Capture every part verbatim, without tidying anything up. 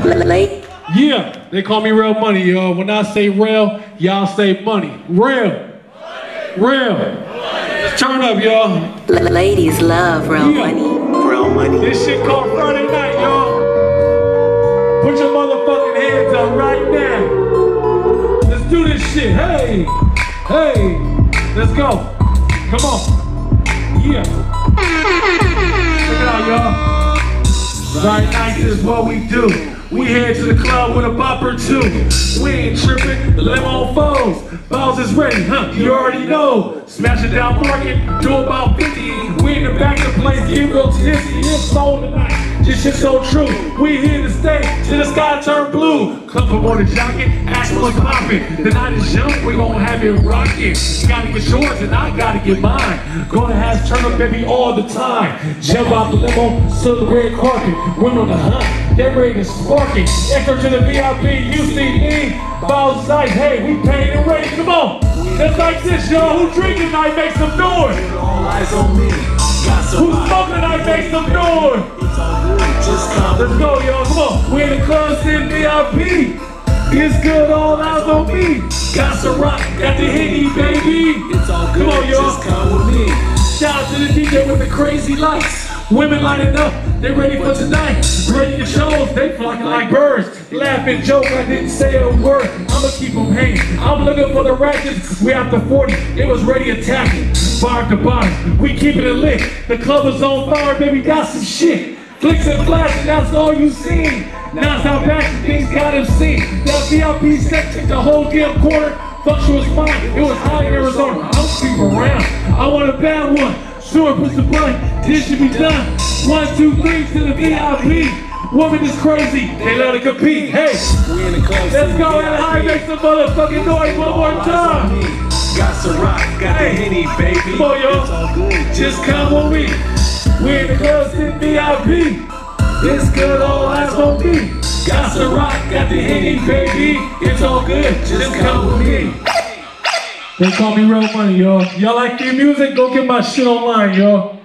Yeah, they call me Real Money, y'all. When I say real, y'all say money. Real. Real. Let's turn up, y'all. Ladies love real yeah. money. Real money. This shit called Friday night, y'all. Put your motherfucking hands up right now. Let's do this shit. Hey. Hey. Let's go. Come on. Yeah. Check it out, y'all. Friday night is what we do. We head to the club with a bop or two. We ain't tripping, the limo foes. Bows is ready, huh? You already know. Smash it down market, do about fifty. We in the back of the place, get real tipsy. It's on tonight, this shit's so true. We here to stay till the sky turn blue. Club promoter jacket, ask what's poppin'. The night is young, we gon' have it rockin'. You gotta get yours and I gotta get mine. Gonna have turn up baby all the time. Jump out the limo, silk red carpet. Women on the hunt, they're ready to spark it. Enter to the V I P, U C E. Bowls ice, hey, we paid and ready, come on. Just like this, y'all. Who drinking tonight, make some noise. All eyes on me. Who smoking tonight, make some noise. Let's go, y'all, come on. We in the club, sitting V I P. It's good, all eyes on me. Got some rock, got the Henny, baby. It's all good, come on, y'all. Just come with me. Shout out to the D J with the crazy lights. Women lining up, they ready for tonight. Ready to shows, they flocking like birds. Laughing, joke, I didn't say a word. I'ma keep them hanging. I'm looking for the ratchets. We after forty, it was ready attacking. Bar to bar, we keeping it lit. The club is on fire, baby, got some shit. Flicks and flashes, that's all you seen. Non-stop action, things got him seen. That V I P set took the whole damn corner. Fuck, was mine, it was hot in Arizona. I'm sleeping around, I want a bad one. Sure, push the button, this should be done. One, two, three to the V I P. Woman is crazy, they let her compete. Hey, we in the club, let's go and high, make some motherfucking noise one more time. Got some rock, got the Henny, baby. Come on, y'all. Just come with me. We in the club, sitting V I P. It's good, all eyes on me. Got some rock, got the Henny, baby. It's all good, just come with me. They call me Real Money, y'all. Y'all like the music? Go get my shit online, y'all.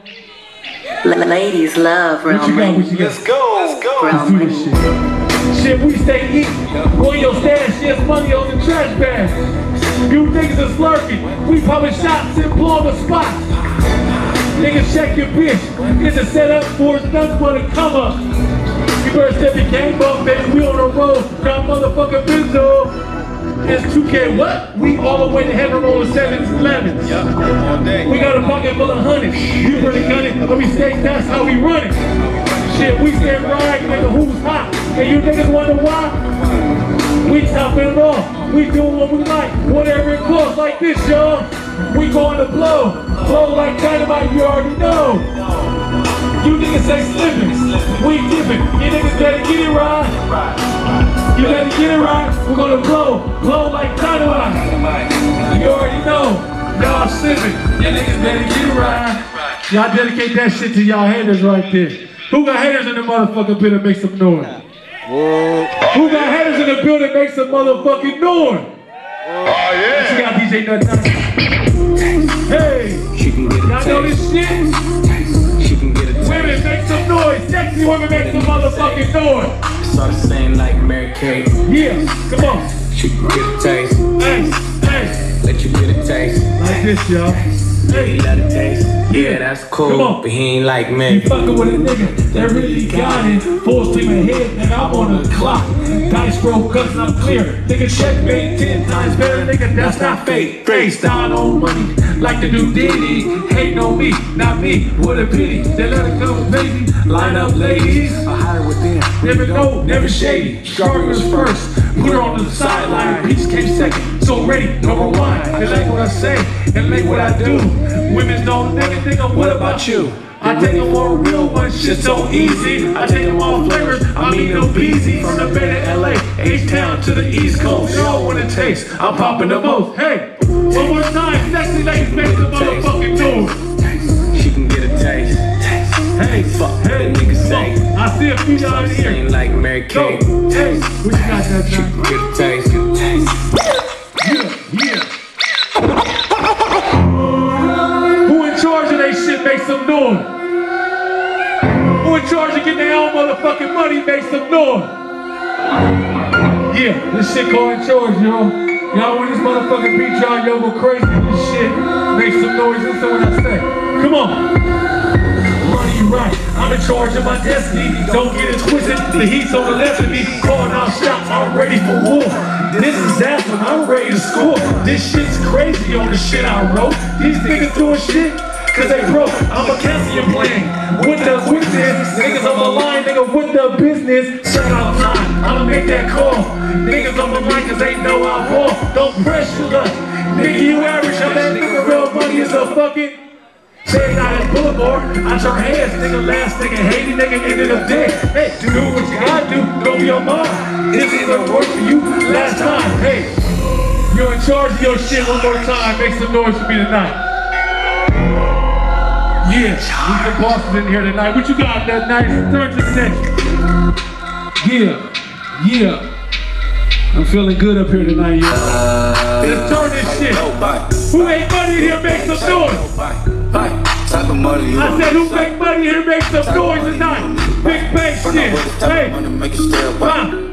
Ladies love real what you money. got, what you got? Let's go, let's go. Let's do this shit. Shit, we stay eating. Go in your stash, yes, money on the trash bag. You niggas are slurping. We popping shots and blow on the spot. Niggas check your bitch. It's a setup for it's nothing but a come up. You better step your game up, baby. We on the road. Got motherfucking Benzo. It's two K what? We all the way to heaven rolling sevens and elevens. Yep, all day. We got a pocket full of hundreds. You really got it. Let me say that's how we run it. Shit, we stay right, nigga, who's hot? And you niggas wonder why? We topping it off. We doing what we like. Whatever it costs like this, y'all. We going to blow. Blow like dynamite, you already know. You niggas say slipping. We dipping. You niggas better get it right. You better get it right. We're gonna blow. Blow like dynamite. You already know. Y'all slipping. You niggas better get it right. Y'all dedicate that shit to y'all haters right there. Who got haters in the motherfucking building? Make some noise. Whoa. Who got haters in the building? Make some motherfucking noise. Oh yeah. You got D J Nut. Hey. Y'all know this shit? Women, make some noise. Sexy women, make some motherfucking noise. It's all the same like Mary Kate. Yeah, come on. She can get a taste. Hey, hey. Let you get a taste. Like this, y'all. Hey, let it taste. Yeah, that's cool. Come on. But he ain't like me. You fucking with a nigga that really got it. Full steam ahead, and I'm on the clock. Dice roll, cause I'm clear. Nigga, checkmate ten times better, nigga, that's not fake. Face down on money, like the new Diddy. Hate on me, not me, what a pity. They let it go, baby. Line up, ladies. I hide with them. Never go, never shady. Strawberry was first. Put her on the sideline. Peace came second. So ready, number one. They like what I say and like what I do. Women don't never think of what about you. I take them all real ones, shit so easy. I take them all flavors, I mean no beezy. From the Bay to L A, H-Town to the East Coast. They all want to taste, I'm popping the most. Hey, one more time, sexy ladies make the motherfucking noise. She can get a taste. Hey, Fuck hey, what the niggas say. I see a few down here. Ain't like Mary Go, Kate. hey, what you got that She time? can get a taste. Get a taste. Yeah, yeah. Who in charge of they shit, make some noise. Who in charge of getting their own motherfucking money, make some noise. Yeah, this shit called In Charge, y'all. Y'all when this motherfucking beat y'all, y'all go crazy with this shit. Make some noise, listen to what I say. Come on. Money right, I'm in charge of my destiny. Don't get it twisted, the heat's on the left of me. Calling out shots, I'm ready for war. This is that one, I'm ready to score. This shit's crazy on the shit I wrote. These niggas doing shit, cause they broke. I'm a Cassian playing with the witness. Niggas on my line, nigga, with the business. Shout out time, I'ma make that call. Niggas on my line cause they know I ball. Don't pressure us. Nigga, you average, I'm that nigga, real money is a fucking say not at Boulevard, I turn heads, nigga, last nigga, hating nigga, ended up dead. Hey, do what you gotta do, don't be on mine. This either work for you last time. Hey, you're in charge of your shit one more time. Make some noise for me tonight. Yeah, we the bosses in here tonight. What you got that nice? Turn to the next. Yeah, yeah. I'm feeling good up here tonight, yeah. Let's turn this shit. Who ain't money in here, make some noise. I said, who make money here, make some noise tonight. Big bank shit. Hey, uh,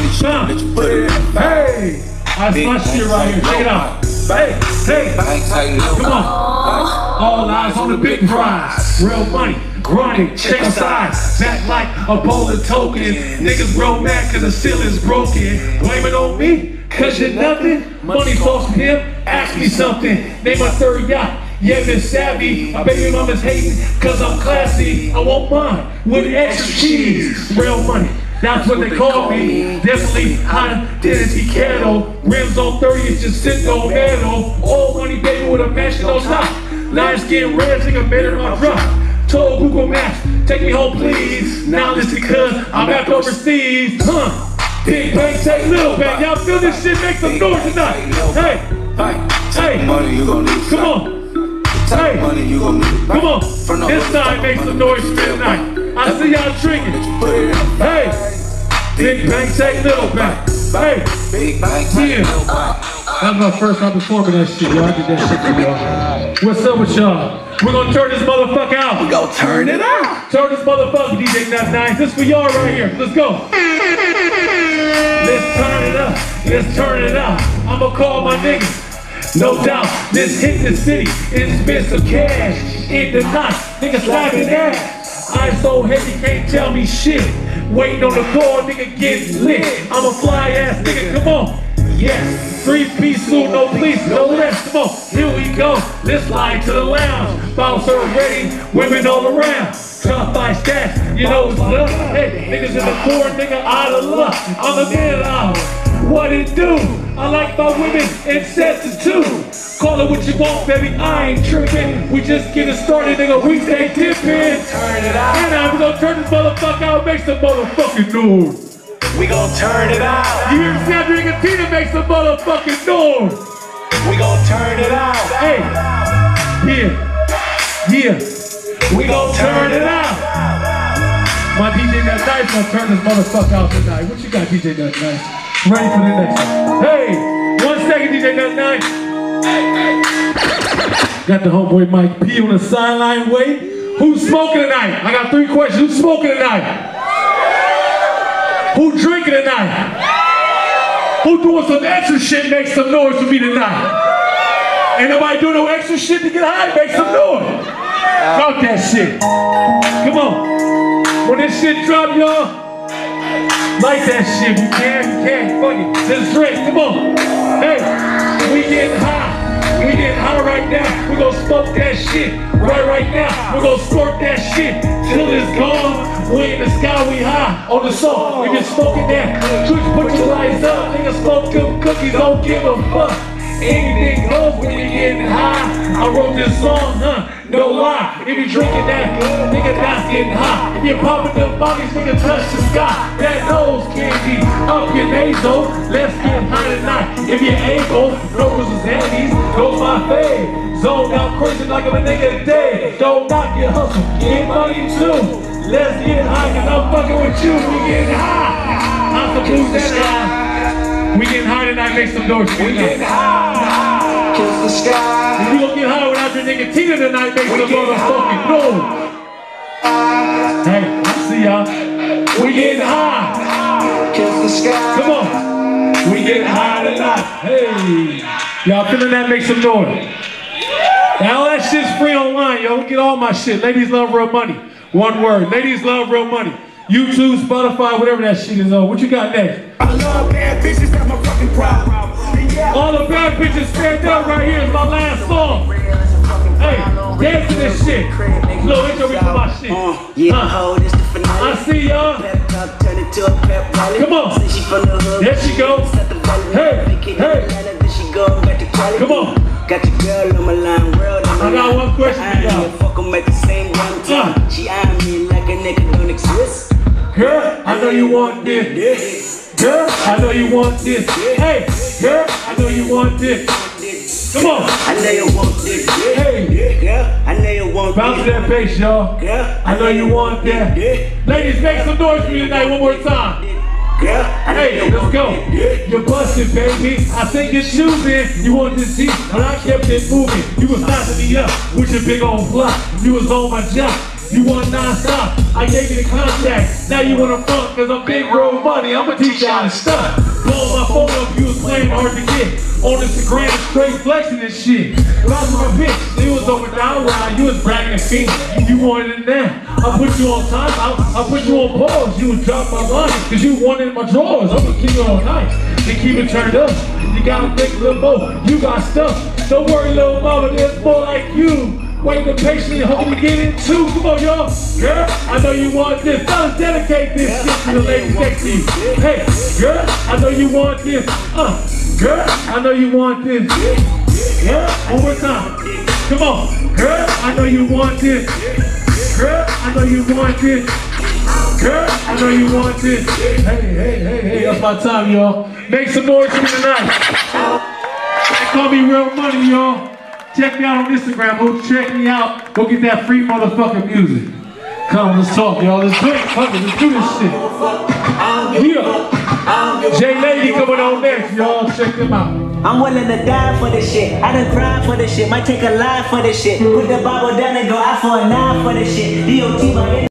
uh, hey. That's my shit right here. Check it out. Hey, hey, come on. All eyes on the big prize. Real money, grinding, check the size. Act like a bowl of tokens. Niggas real mad cause the ceiling's broken. Blame it on me, cause you're nothing. Money falls from him, ask me something. Name my third yacht. Yeah, Miss Savvy, my baby mama's hating cause I'm classy. I want mine with extra cheese. Real money, that's what they call me. Definitely high identity cattle. Rims on thirty, it's just sitting on metal. All money baby with a mansion on top. Lions getting red, nigga made it my drop. Told Google Maps, take me home please. Now listen cause I'm back overseas. Huh? Big bang, take little bang. Y'all feel this shit, make some noise tonight. Hey, hey, come on. Hey, come on, this time make some noise for tonight. I see y'all drinking. Hey, big bang, take little bang. Hey, yeah. That was my first time performing that shit, y'all. I did that shit for y'all. What's up with y'all? We're gonna turn this motherfucker out. We gonna turn it out. Turn this motherfucker, D J Nut Nine. This for y'all right here. Let's go. Let's turn it up. Let's turn it out. I'ma call my niggas. No doubt, this hit the city, it's spent some cash in the night, niggas slapping ass. I so heavy, can't tell me shit. Waiting on the door, nigga getting lit. I'm a fly ass nigga, come on. Yes, three-piece suit, no police, no less. Come on, here we go. Let's slide to the lounge. Bouncer ready, women all around. Top five stats, you know it's love. Hey, niggas in the court, nigga out of luck. I'm a man out. What it do? I like my women in sets too. Call it what you want, baby, I ain't tripping. We just getting started, nigga, we stay dipping. Turn it out. And now we gonna turn this motherfucker out, make some motherfucking noise. We gon' turn it out. You hear Sandra and Tina make some motherfucking noise. We gon' turn it out. Hey, yeah, yeah. We gon' turn it out. My D J Nut Nice gonna turn this motherfucker out tonight. What you got, D J Nut Nice? Ready for the next one. Hey, one second, D J Nut Nice. Got the homeboy Mike P on the sideline wait. Who's smoking tonight? I got three questions. Who's smoking tonight? Who drinking tonight? Who doing some extra shit? Make some noise for me tonight. Ain't nobody doing no extra shit to get high? Make some noise. Drop that shit. Come on. When this shit drop, y'all, like that shit. You can, you can. Fuck it. Let's drink. Come on. Hey, we getting high. We getting high right now. We gonna smoke that shit right right now. We gonna squirt that shit till it's gone. We in the sky, we high on the song. We just smoking that. Could you put your lights up? Nigga, smoke them cookies. Don't give a fuck. Anything goes when you getting high. I wrote this song, huh? No lie. If you drinking that, nigga, that's getting high. If you popping them bodies, nigga, touch the sky. That nose candy up your nasal. Let's get high tonight. If you're able, brokers and zannies, go my fade. Zone out crazy like I'm a nigga dead. Don't knock your hustle, get money too. Let's get high, cause I'm fucking with you. We getting high. I'm the booze that high. We getting high tonight, make some noise. We getting high. Kiss the sky. We gonna get high without your nigga Tina tonight, make some motherfucking noise. Hey, I see y'all. We getting high. Kiss the sky. Come on. We get high tonight. Hey. Y'all feeling that? Make some noise. Now all that shit's free online, yo. Get all my shit. Ladies Love Real Money. One word. Ladies Love Real Money. YouTube, Spotify, whatever that shit is on. What you got next? I love bad bitches, that's my fucking problem. All the bad bitches stand up right here. It's my last song. Hey, dance to this shit. Little intro for my shit. Huh. I see y'all. Come on. There she goes. Hey, hey. Come on. Got your girl on my line, world on my I got one question for y'all. Fuck 'em at the same damn time. She eyeing me like a nigga don't exist. Girl, I know you want this. Girl, I know you want this. Hey, girl, I know you want this. Come on. I know you want this. Hey, Girl, I know you want bounce this. that bass, y'all. Girl, I know you want that. Ladies, make some noise for me tonight one more time. Girl, I know Hey, you let's want go. You're busted, baby. I think you're choosing. You want this deep, but I kept it moving. You was sizing me up with your big old block. You was on my job. You want non-stop. I gave you the contact. Now you want to front, cause I'm big road money. I'ma teach you how to stunt. Blowing my phone up, you was playing hard to get. On Instagram, straight flexing and shit. Lost my bitch, it was over down ride. You was bragging and fiending. You wanted it now. I put you on time, I, I put you on pause. You would drop my line, cause you wanted my drawers. I'ma keep it all nice and keep it turned up. You gotta think, little Mo, you got stuff. Don't worry, little mama, there's more like you. Waiting patiently, hope we get it too. Come on, y'all. Girl, I know you want this. Fellas, dedicate this shit to the ladies next to you. Hey, girl, I know you want this. Uh, girl, I know you want this. Girl, one more time. Come on. Girl, I know you want this. Girl, I know you want this. Girl, I know you want this. Hey, hey, hey, hey, that's my time, y'all. Make some noise for me tonight. They call me Real Money, y'all. Check me out on Instagram. Go check me out. Go get that free motherfucking music. Come, let's talk, y'all. Let's do it. Fuck it. Let's do this shit. Yeah. J Lady coming on next, y'all. Check them out. I'm willing to die for this shit. I done cried for this shit. Might take a life for this shit. Put the Bible down and go out for a nine for this shit. D O T my